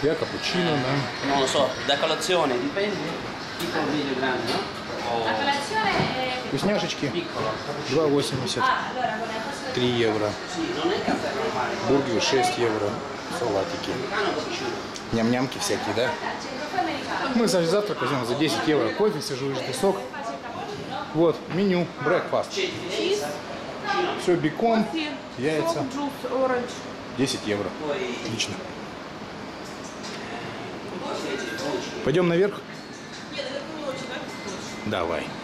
Я капучино, да. Non lo so, da colazione dipende. Tipo medio grande, no? La colazione è Вкусняшечки Piccolo. 2,80. allora con la cosa 3 евро. Sì, non è caffè normale. Бургер 6 евро. Салатики. Americano cappuccino. Ням-нямки всякие, да? caffè americano. Мы за завтрак возьмем за 10 евро. Кофе, свежевыжатый сок. Вот, меню, breakfast. Все, бекон, яйца. Juice, orange. 10 евро. Отлично. Пойдем наверх? Давай.